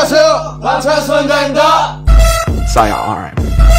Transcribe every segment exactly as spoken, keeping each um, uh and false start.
안녕하세요, 방탄소년단입니다. Saya R M.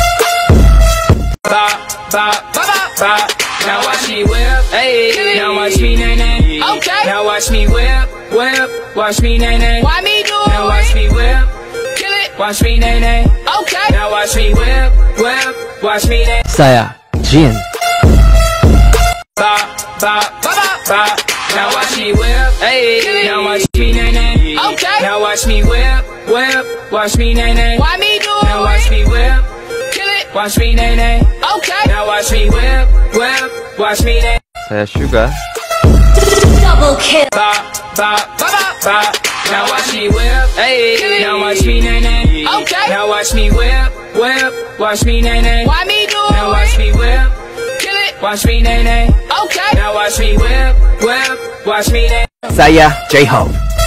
Ba, ba, ba, ba, ba. Now watch me whip, hey. Now watch me nay nay. Okay. Now watch me whip, whip. Watch me nay nay. Why me do it? Now watch me whip, kill it. Watch me nay nay. Okay. Now watch me whip, whip. Watch me nay. Saya Jin. Ba, ba, ba, ba, ba. Now watch me whip, hey. Now watch me nay nay. Okay. Now watch me whip, whip. Watch me nay nay. Why me do it? Now watch me whip, kill it. Watch me nay nay. Okay. Now watch me whip, whip. Watch me nay. Saya Sugar. Double kill. Ba, ba, ba, ba, ba. Now watch me whip, hey. Now watch me nay nay. Okay. Now watch me whip, whip. Watch me nay nay. Why me do it? Now watch me whip, kill it. Watch me nay nay. Okay. Now watch me whip, whip. Watch me nay. Saya J-Hope.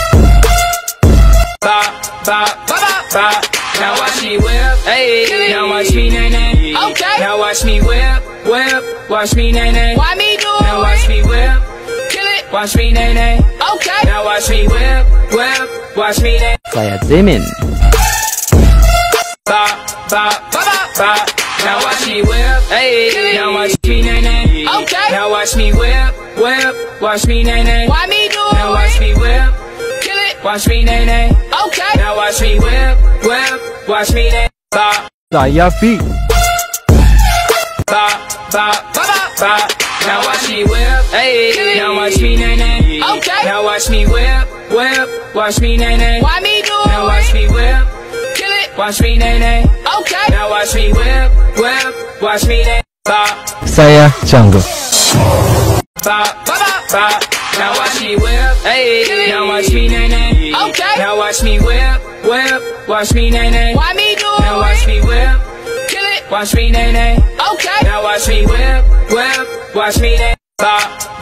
Ba, ba, ba, ba, ba. Now watch me whip, hey. Now watch me nay nay. Okay. Now watch me whip, whip. Watch me nay nay. Why me do it? Now watch me whip, kill it. Watch me nay nay. Okay. Now watch me whip, whip. Watch me nay. Saya Jimin. Ba, ba, ba, ba, ba. Now watch me whip, hey. Now watch me nay nay. Okay. Now watch me whip, whip. Watch me nay nay. Why me do it? Now watch me whip, kill it. Watch me nay nay. Okay. Now watch me whip, whip. Watch me nay. Ba, Saya B. ba, ba, ba, ba, ba. Now watch me whip, hey. Now watch me nay nay. Okay. Now watch me whip, whip. Watch me nay nay. Why me do it? Now watch me whip, kill it. Watch me nay nay. Okay. Now watch me whip, whip. Watch me nay. Ba, Saya Jungkook. ba, ba, ba, ba. Now watch me whip, hey. Now watch me nay nay. Okay. Now watch me whip, whip. Watch me nay nay. Why me do it? Now watch me whip, kill it. Watch me nay nay. Okay. Now watch me whip, whip. Watch me nay. Ba,